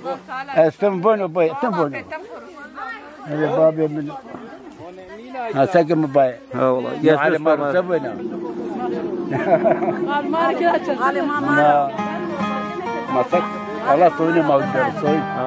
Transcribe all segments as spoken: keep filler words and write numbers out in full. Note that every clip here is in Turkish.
Estem bueno, boy, estem bueno. Hadi babi min. Ha sakin bay. Ha valla. Geçmiş mar sabena. Al mar ki açın. Ali mama. Masak Allah soyunu mavcar soy. Ha.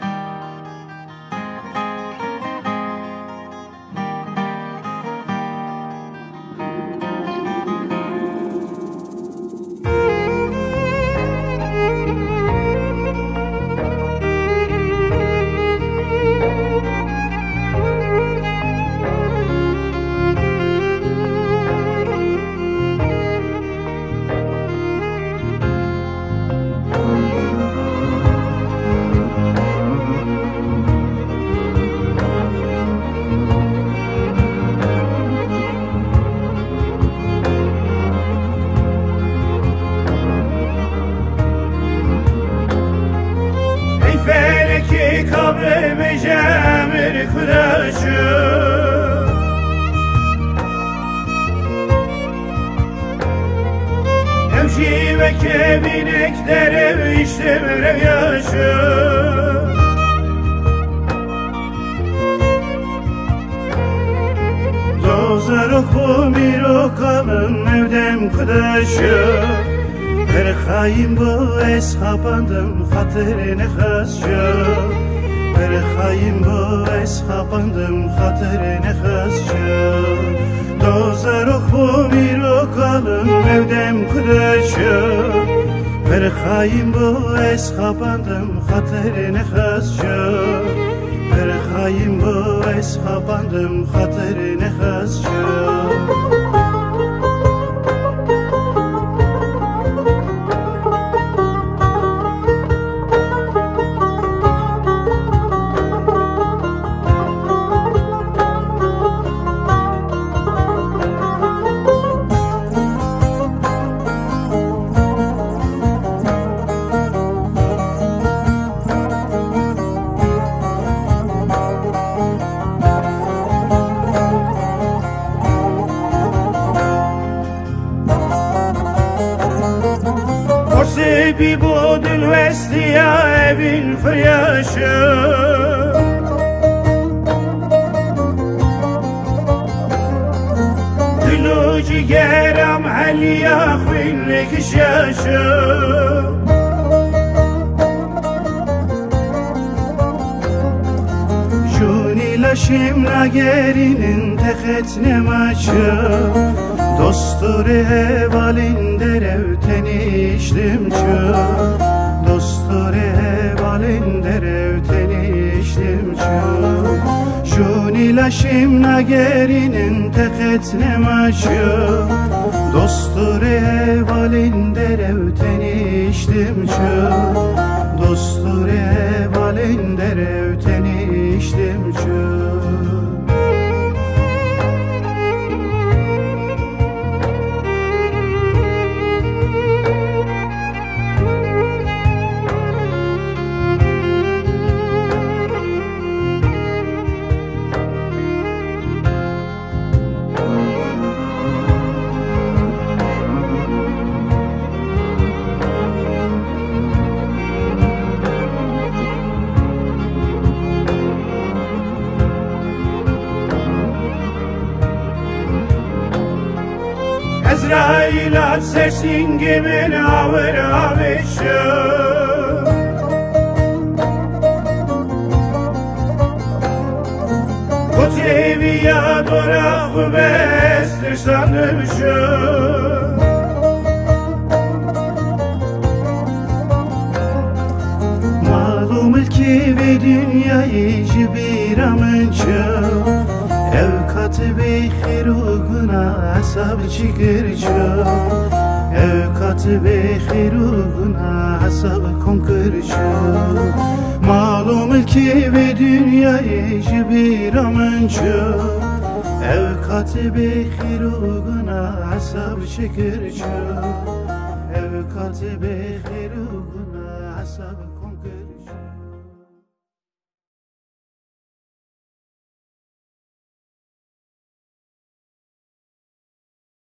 Kabrime cemir kıraşı Evşi ve kebinek derev işte verev yaşı Dozar oku bir okalın evdem kıdaşı Her hain bu es kapandım hatırine khasça Her hain bu es kapandım hatırine khasça Dozar oku bir okalım evdem kıdaşı Her hain bu es kapandım hatırine khasça Her hain bu es kapandım hatırine khasça Sebi bodun vestiya evin fıryaşı Dilo cigeram haliya khwinlik şaşı Juni laşim nagerinin tehet nemaşı Dosturi hevalin derev teniştim çö Dosturi hevalin derev teniştim çö Juni laşim nagerinin tehet nemaşı Dosturi hevalin derev teniştim çö Dosturi hevalin derev teniştim çö Ezrail at sesin gibi avır avışım Kutevi ya dorakı bestir sanmışım Malum ki ve dünyayı cibiramınçım Ev katı-ı xiruguna asab çikirço Ev katı-ı xiruguna asab konkirço Malum ki ve dünyayı cibiramınço Ev katı-ı xiruguna asab çikirço Ev katı-ı xiruguna asab